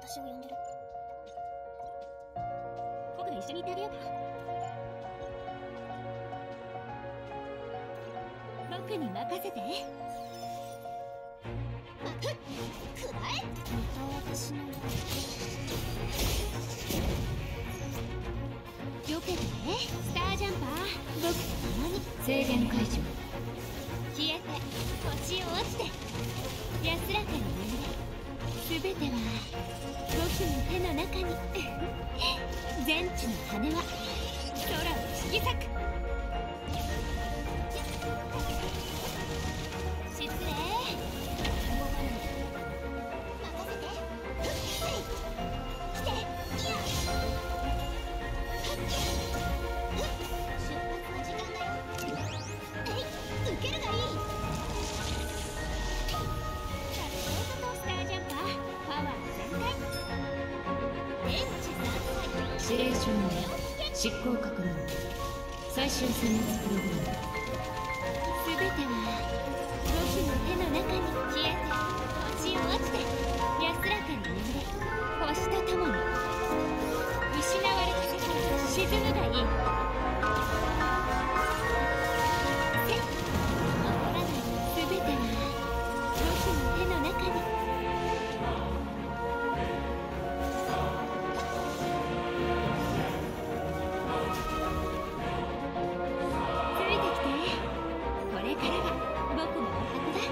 私を呼んでる。僕が一緒に行ってあげようか。僕に任せて。くらえ。また私のよけてね、スタージャンパー。僕と共に制限解除。消えて星を落ちて安らかに眠れ。全ては僕の手の中に。全地の羽は空を引き裂く。失礼。任せて。来て。いや。出発の時間だよ。受けるがいい。スタージャンパー、パワー全開。電池3歳。指令書の執行確認。最終選抜プログラム。すべては僕の手の中に。消えて星を落ちて安らかに眠れ。星と共に失われた世界に沈むがいい。守らない。すべては僕の手の中に。ついてきて。これからが僕のお箱だ。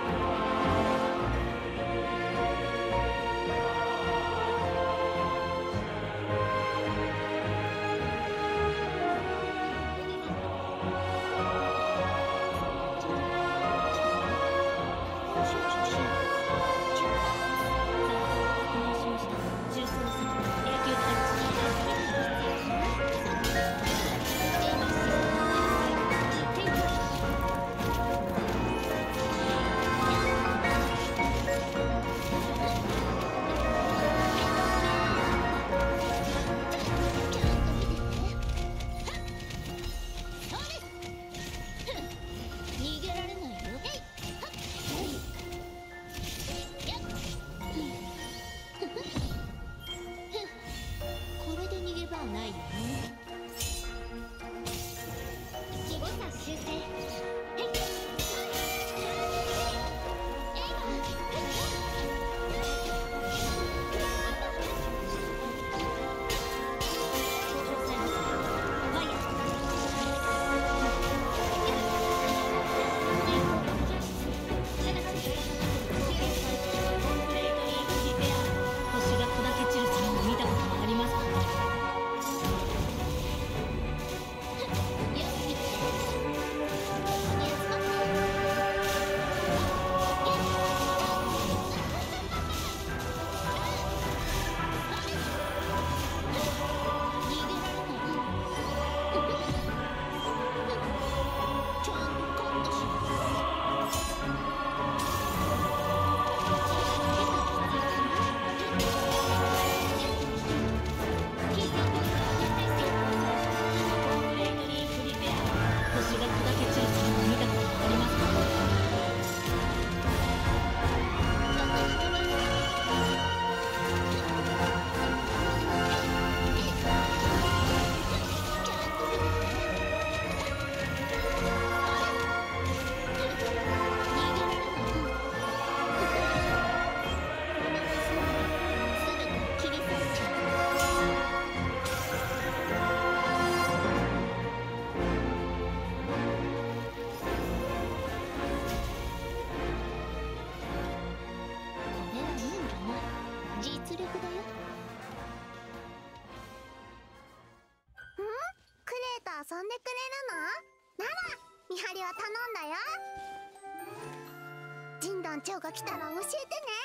遊んでくれるの？なら見張りは頼んだよ。ジン団長が来たら教えてね。